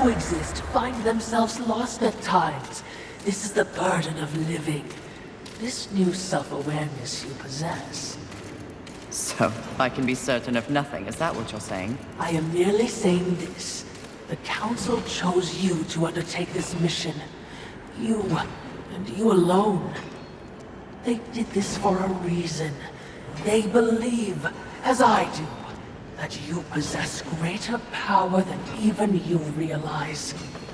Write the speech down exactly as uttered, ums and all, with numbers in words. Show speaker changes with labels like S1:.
S1: who exist find themselves lost at times. This is the burden of living. This new self-awareness you possess.
S2: So, I can be certain of nothing, is that what you're saying?
S1: I am merely saying this. The Council chose you to undertake this mission. You, and you alone. They did this for a reason. They believe, as I do, that you possess greater power than even you realize.